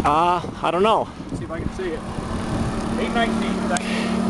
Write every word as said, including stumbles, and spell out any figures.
Uh, I don't know. Let's see if I can see it. eight nineteen.